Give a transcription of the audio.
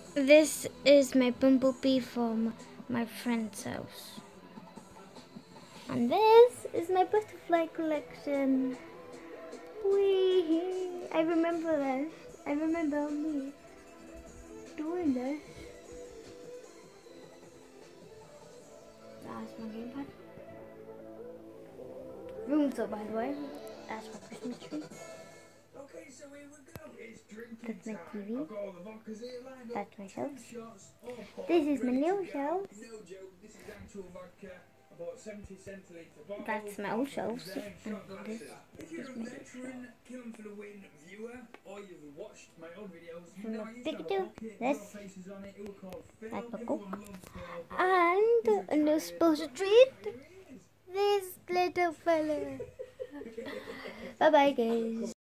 This is my bumblebee from my friend's house. And this is my butterfly collection. Whee! I remember this. I remember me doing this. That's my gamepad. Room tour, by the way. That's my Christmas tree. That's my TV. That's my shelves. This is my new shelves. That's my old shelves. And this is my new shelves. Pikachu. This. That's my Coke. And a new special treat. This little fella. Bye bye, guys.